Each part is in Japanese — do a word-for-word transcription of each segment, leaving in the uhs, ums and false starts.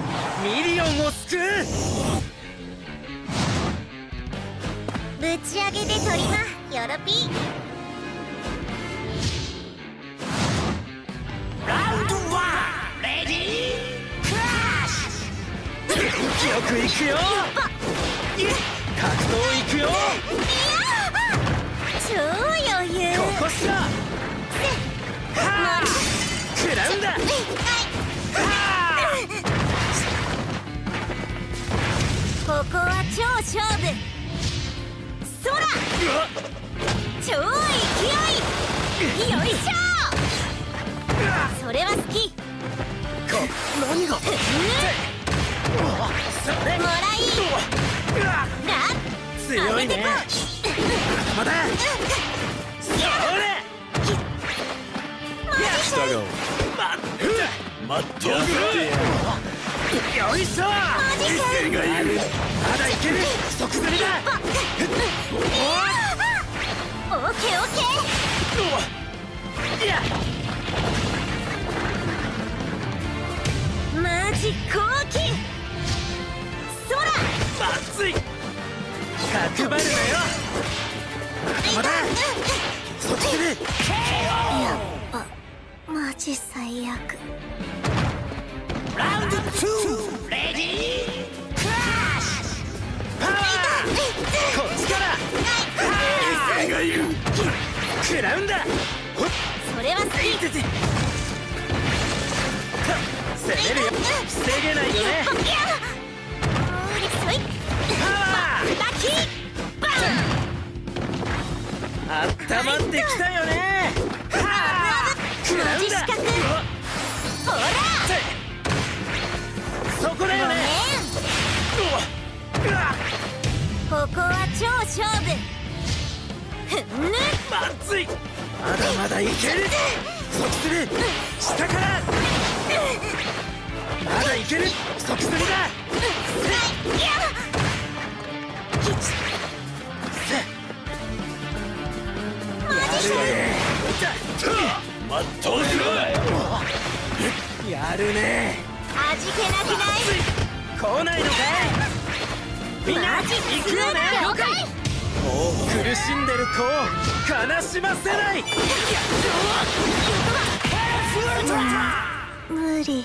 ミリオンを救う。 ぶち上げでトリマよろぴー。 ラウンドワンレディークラッシュ。記憶いくよ。格闘いくよ。 超余裕。 ここしら。はあ食らうんだ。はあここは超勝負。そら超勢い。よいしょ。それは好き。 こ何がもらいら強いね。まだそれ従おう。 まっとうよいしょ。威勢がいる。まだいける。即釣りだ。 オーケーオーケいやー。マジ高貴。そらまずい。角張るなよ。まだ即釣り。 やっぱマジ最悪。 ラウンドツーレディークラッシュ。パワーこっちから威勢がいる。食らうんだ。 それは好き。 攻めるよ。防げないよね。 そいパワーバキッバあったまってきたよね。はあ食らうんだ。 ほらそこだよね。 ここは超勝負。ふんぬまずい。まだまだいける。即する。下からまだいける。即するだ。まっとうしろだよ。やるね。 味気なくない？ 来ないのかい。みんな行くよね。 了解。 もう苦しんでる子を悲しませない。 無理。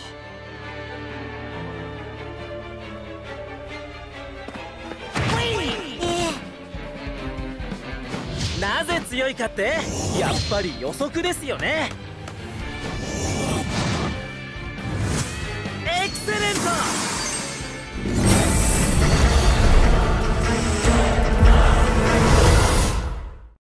なぜ強いかってやっぱり予測ですよね。エクセレント。